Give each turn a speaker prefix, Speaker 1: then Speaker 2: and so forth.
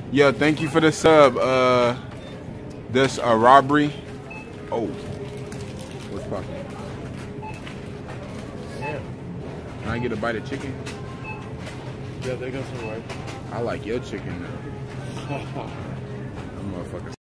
Speaker 1: Yeah, thank you for the sub. This A Robbery. Oh. What's poppin'?
Speaker 2: Yeah.
Speaker 1: Can I get a bite of chicken?
Speaker 2: Yeah, they got some right.
Speaker 1: I like your chicken though. That motherfucker.